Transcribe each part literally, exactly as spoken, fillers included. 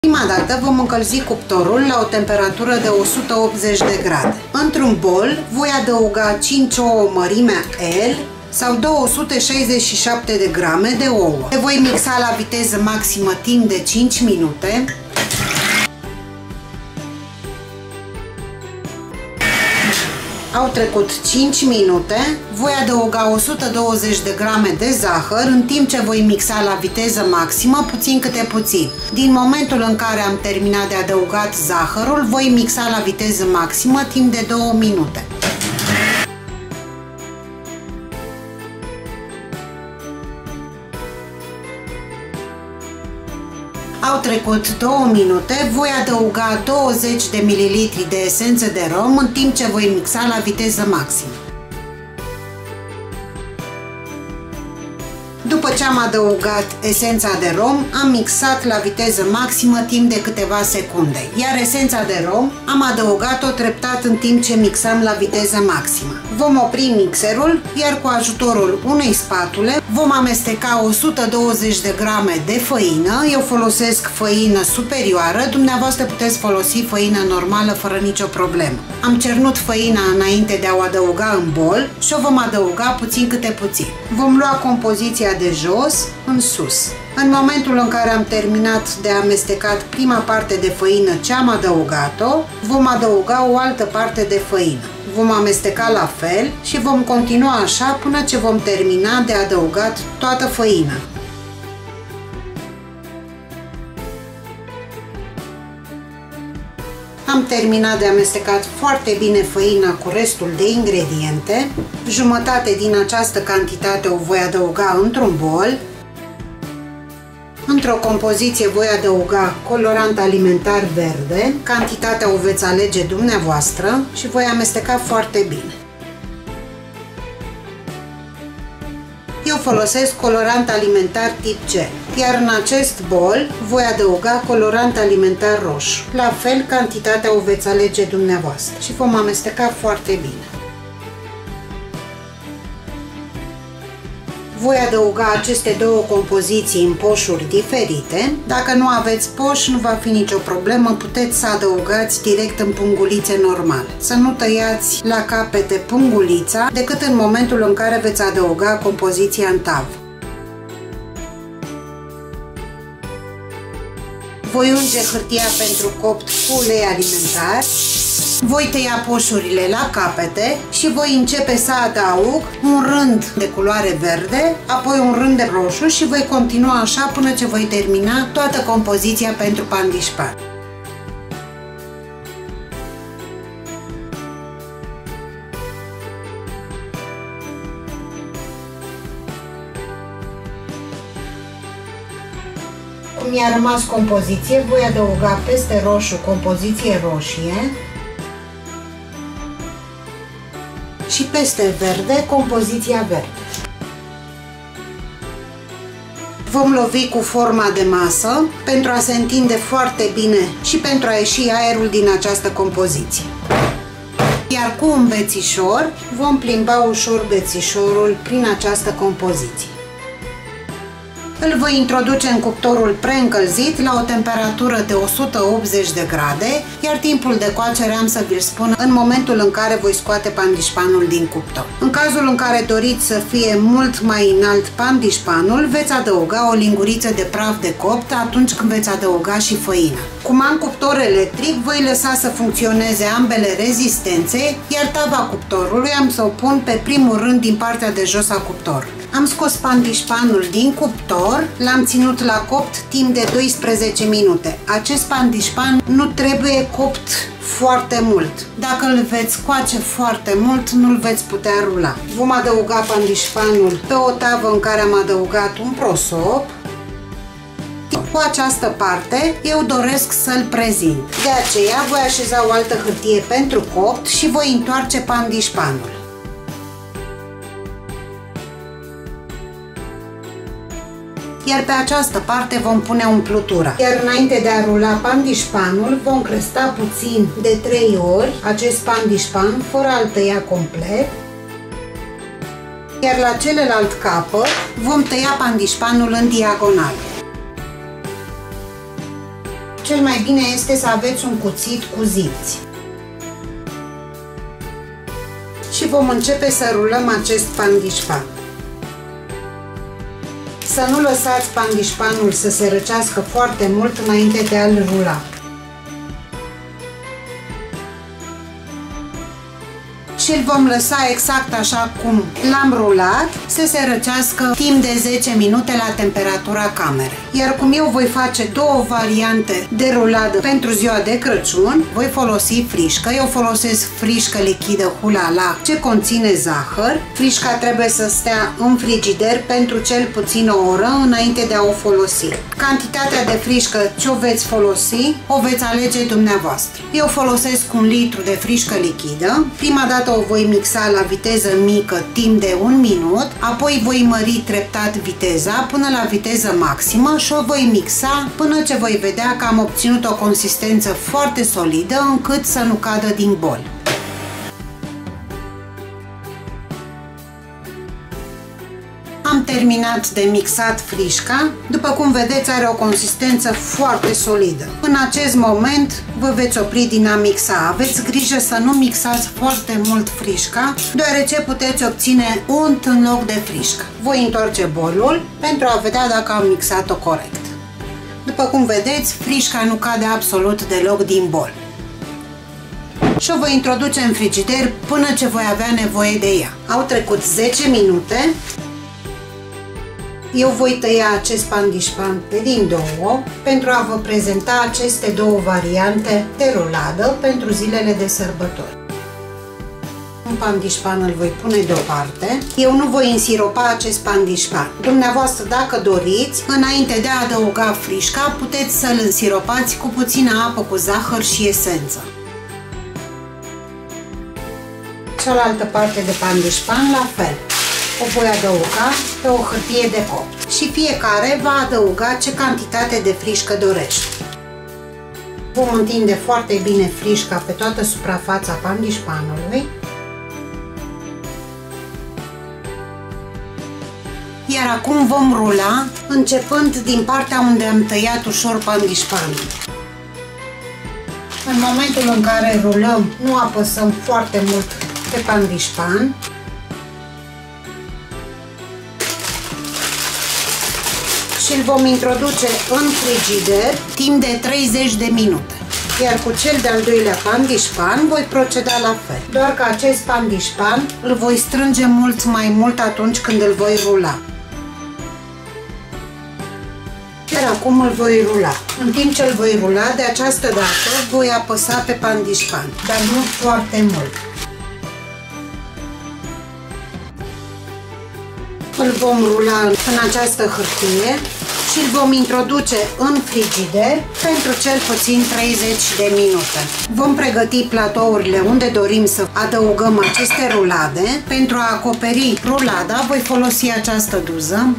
Prima dată vom încălzi cuptorul la o temperatură de o sută optzeci de grade. Într-un bol voi adăuga cinci ouă mărimea L sau două sute șaizeci și șapte de grame de ouă. Le voi mixa la viteză maximă timp de cinci minute. Au trecut cinci minute, voi adăuga o sută douăzeci de grame de zahăr în timp ce voi mixa la viteză maximă puțin câte puțin. Din momentul în care am terminat de adăugat zahărul, voi mixa la viteză maximă timp de două minute. Au trecut două minute, voi adăuga douăzeci de mililitri de esență de rom în timp ce voi mixa la viteză maximă. După ce am adăugat esența de rom, am mixat la viteză maximă timp de câteva secunde, iar esența de rom am adăugat-o treptat în timp ce mixam la viteză maximă. Vom opri mixerul, iar cu ajutorul unei spatule vom amesteca o sută douăzeci de grame de făină. Eu folosesc făină superioară, dumneavoastră puteți folosi făină normală fără nicio problemă. Am cernut făina înainte de a o adăuga în bol și o vom adăuga puțin câte puțin. Vom lua compoziția de jos în sus. În momentul în care am terminat de amestecat prima parte de făină ce am adăugat-o, vom adăuga o altă parte de făină. Vom amesteca la fel și vom continua așa până ce vom termina de adăugat toată făina. Am terminat de amestecat foarte bine făina cu restul de ingrediente. Jumătate din această cantitate o voi adăuga într-un bol. Într-o compoziție voi adăuga colorant alimentar verde. Cantitatea o veți alege dumneavoastră și voi amesteca foarte bine. Eu folosesc colorant alimentar tip gel, iar în acest bol voi adăuga colorant alimentar roșu. La fel, cantitatea o veți alege dumneavoastră și vom amesteca foarte bine. Voi adăuga aceste două compoziții în poșuri diferite. Dacă nu aveți poș, nu va fi nicio problemă, puteți să adăugați direct în pungulițe normale. Să nu tăiați la capete pungulița decât în momentul în care veți adăuga compoziția în tavă. Voi unge hârtia pentru copt cu ulei alimentar. Voi tăia poșurile la capete și voi începe să adaug un rând de culoare verde, apoi un rând de roșu și voi continua așa până ce voi termina toată compoziția pentru pandișpan. Cum mi-a rămas compoziție, voi adăuga peste roșu compoziție roșie și peste verde compoziția verde. Vom lovi cu forma de masă pentru a se întinde foarte bine și pentru a ieși aerul din această compoziție. Iar cu un bețișor vom plimba ușor bețișorul prin această compoziție. Îl voi introduce în cuptorul preîncălzit la o temperatură de o sută optzeci de grade, iar timpul de coacere am să vi-l spun în momentul în care voi scoate pandișpanul din cuptor. În cazul în care doriți să fie mult mai înalt pandișpanul, veți adăuga o linguriță de praf de copt atunci când veți adăuga și făina. Cum am cuptor electric, voi lăsa să funcționeze ambele rezistențe, iar tava cuptorului am să o pun pe primul rând din partea de jos a cuptorului. Am scos pandișpanul din cuptor, l-am ținut la copt timp de doisprezece minute. Acest pandișpan nu trebuie copt foarte mult. Dacă îl veți coace foarte mult, nu-l veți putea rula. Vom adăuga pandișpanul pe o tavă în care am adăugat un prosop. Cu această parte, eu doresc să-l prezint. De aceea, voi așeza o altă hârtie pentru copt și voi întoarce pandișpanul. Iar pe această parte vom pune umplutura. Iar înainte de a rula pandișpanul, vom cresta puțin de trei ori acest pandișpan, fără a-l tăia complet. Iar la celălalt capăt vom tăia pandișpanul în diagonal. Cel mai bine este să aveți un cuțit cu zipți. Și vom începe să rulăm acest pandișpan. Să nu lăsați pandișpanul să se răcească foarte mult înainte de a-l rula. Și îl vom lăsa exact așa cum l-am rulat, să se răcească timp de zece minute la temperatura camerei. Iar cum eu voi face două variante de ruladă pentru ziua de Crăciun, voi folosi frișcă. Eu folosesc frișcă lichidă Hula-La ce conține zahăr. Frișca trebuie să stea în frigider pentru cel puțin o oră înainte de a o folosi. Cantitatea de frișcă ce o veți folosi, o veți alege dumneavoastră. Eu folosesc un litru de frișcă lichidă. Prima dată o voi mixa la viteză mică timp de un minut, apoi voi mări treptat viteza până la viteză maximă și o voi mixa până ce voi vedea că am obținut o consistență foarte solidă încât să nu cadă din bol. Am terminat de mixat frișca. După cum vedeți, are o consistență foarte solidă. În acest moment vă veți opri din a mixa. Aveți grijă să nu mixați foarte mult frișca, deoarece puteți obține unt în loc de frișcă. Voi întoarce bolul pentru a vedea dacă am mixat-o corect. După cum vedeți, frișca nu cade absolut deloc din bol. Și o voi introduce în frigider până ce voi avea nevoie de ea. Au trecut zece minute. Eu voi tăia acest pandișpan pe din două pentru a vă prezenta aceste două variante de ruladă pentru zilele de sărbători. Un pandișpan îl voi pune deoparte. Eu nu voi însiropa acest pandișpan. Dumneavoastră, dacă doriți, înainte de a adăuga frișca, puteți să-l însiropați cu puțină apă cu zahăr și esență. Cealaltă parte de pandișpan la fel. O voi adăuga pe o hârtie de copt și fiecare va adăuga ce cantitate de frișcă dorește. Vom întinde foarte bine frișca pe toată suprafața pandișpanului. Iar acum vom rula, începând din partea unde am tăiat ușor pandișpanul. În momentul în care rulăm, nu apăsăm foarte mult pe pandișpan. Și îl vom introduce în frigider timp de treizeci de minute. Iar cu cel de-al doilea pandișpan voi proceda la fel. Doar că acest pandișpan îl voi strânge mult mai mult atunci când îl voi rula. Iar acum îl voi rula. În timp ce îl voi rula, de această dată voi apăsa pe pandișpan, dar nu foarte mult. Îl vom rula în această hârtie și îl vom introduce în frigider pentru cel puțin treizeci de minute. Vom pregăti platourile unde dorim să adăugăm aceste rulade. Pentru a acoperi rulada voi folosi această duză.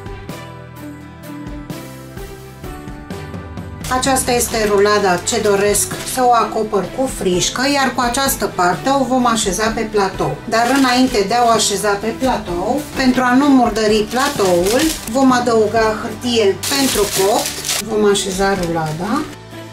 Aceasta este rulada ce doresc să o acopăr cu frișcă, iar cu această parte o vom așeza pe platou. Dar înainte de a o așeza pe platou, pentru a nu murdări platoul, vom adăuga hârtie pentru copt, vom așeza rulada.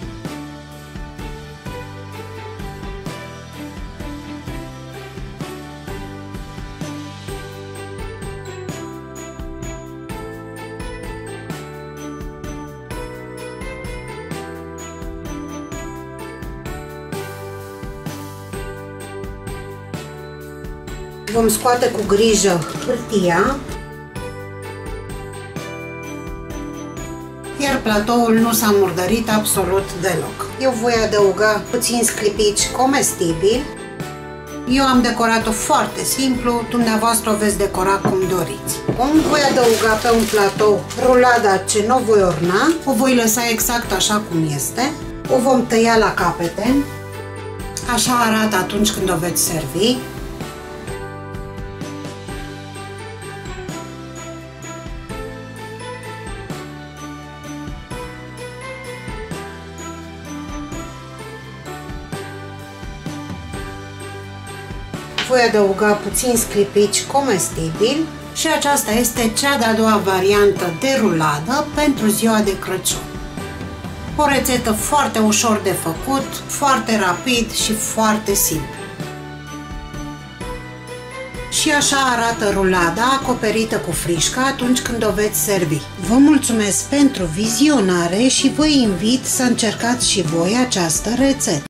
Vom scoate cu grijă hârtia, iar platoul nu s-a murdărit absolut deloc. Eu voi adăuga puțin sclipici comestibili. Eu am decorat-o foarte simplu, dumneavoastră o veți decora cum doriți. Acum voi adăuga pe un platou rulada ce nu o voi orna, o voi lăsa exact așa cum este. O vom tăia la capete, așa arată atunci când o veți servi. Voi adăuga puțin sclipici comestibili și aceasta este cea de-a doua variantă de ruladă pentru ziua de Crăciun. O rețetă foarte ușor de făcut, foarte rapid și foarte simplu. Și așa arată rulada acoperită cu frișcă atunci când o veți servi. Vă mulțumesc pentru vizionare și vă invit să încercați și voi această rețetă.